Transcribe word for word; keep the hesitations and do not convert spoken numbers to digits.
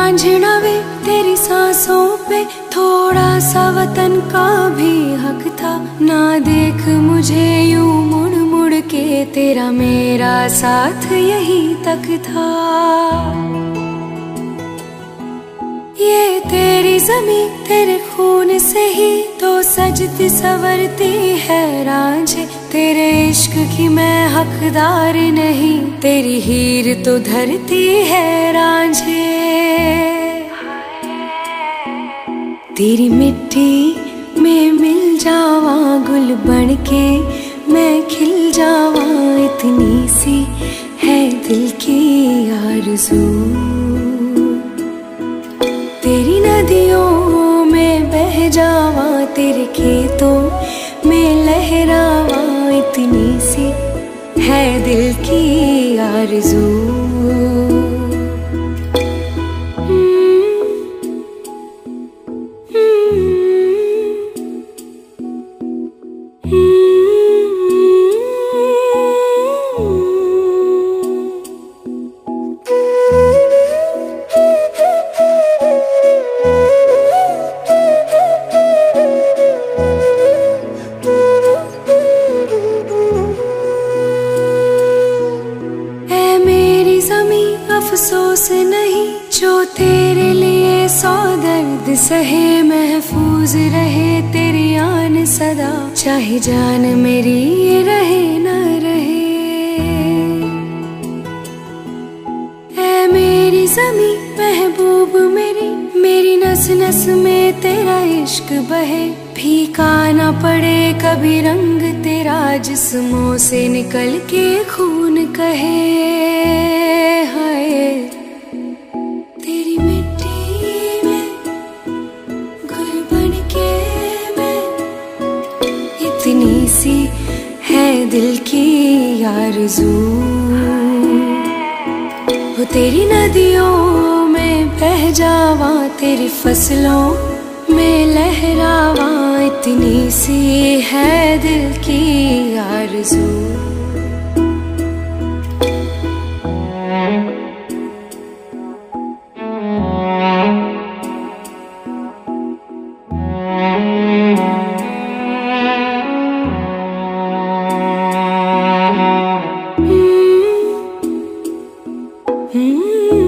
रांझना वे तेरी सांसों पे थोड़ा सा वतन का भी हक था। ना देख मुझे यूं मुड़ मुड़ के, तेरा मेरा साथ यही तक था। ये तेरी ज़मीं तेरे खून से ही तो सजती संवरती है रांझे। तेरे इश्क की मैं हकदार नहीं, तेरी हीर तो धरती है रांझे। तेरी मिट्टी में मिल जावा गुल बन के, मैं खिल जावा, इतनी सी है दिल की आरज़ू। तेरी नदियों में बह जावा, तेरे खेतों में लहरावा, इतनी सी है दिल की आरज़ू। अफसोस नहीं जो तेरे लिए सौ दर्द सहे, महफूज रहे तेरी आन सदा, चाहे जान मेरी ये रहे न रहे। ऐ मेरी ज़मीं महबूब मेरी, मेरी नस नस में तेरा इश्क बहे। फीका ना पड़े कभी रंग तेरा, जिस्मों से निकल के खून कहे। तेरी मिट्टी में गुल बन के मैं, इतनी सी है दिल की आरज़ू। वो तेरी नदियों में बह जावा, तेरी फसलों में लहरावा, इतनी सी है दिल की आरज़ू। Hmm